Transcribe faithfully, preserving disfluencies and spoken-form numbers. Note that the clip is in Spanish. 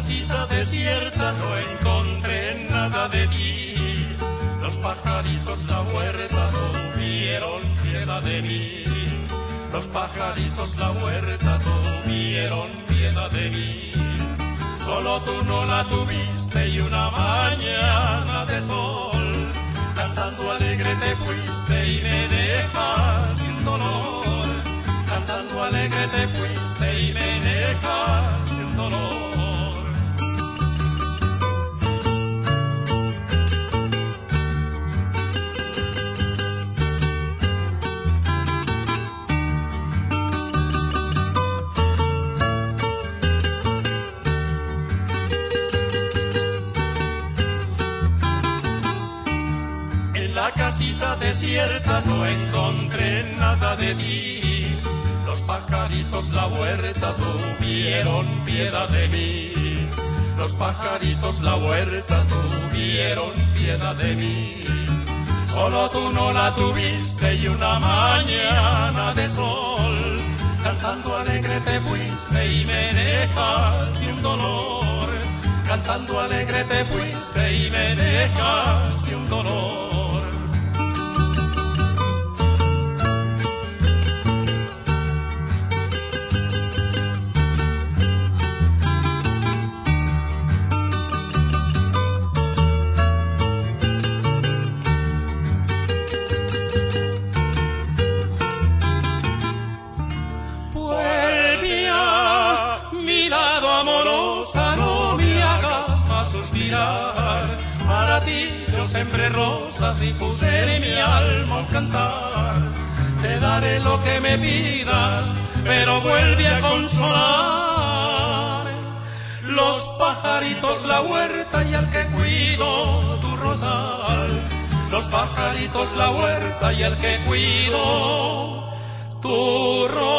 casita desierta no encontré nada de ti. Los pajaritos la huerta tuvieron piedad de mí. Los pajaritos la huerta tuvieron piedad de mí. Solo tú no la tuviste y una mañana de sol, cantando alegre te fuiste y me dejaste un dolor. Cantando alegre te fuiste y me dejaste un dolor. En la casita desierta no encontré nada de ti. Los pajaritos la huerta tuvieron piedad de mí. Los pajaritos la huerta tuvieron piedad de mí. Solo tú no la tuviste y una mañana de sol, cantando alegre te fuiste y me dejaste un dolor. Cantando alegre te fuiste y me dejaste un dolor. Para ti yo sembré rosas y puse mi alma a cantar. Te daré lo que me pidas, pero vuelve a consolar. Los pajaritos la huerta y al que cuido tu rosal. Los pajaritos la huerta y al que cuido tu rosal.